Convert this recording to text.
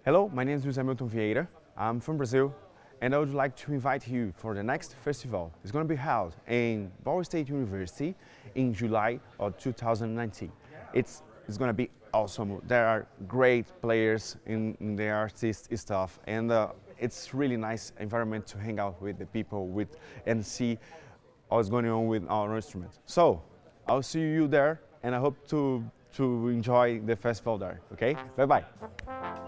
Hello, my name is Luiz Hamilton Vieira. I'm from Brazil, and I would like to invite you for the next festival. It's going to be held in Ball State University in July of 2019. It's going to be awesome. There are great players in the artist stuff, and it's really nice environment to hang out with the people and see what's going on with our instruments. So I'll see you there, and I hope to enjoy the festival there. Okay, bye bye.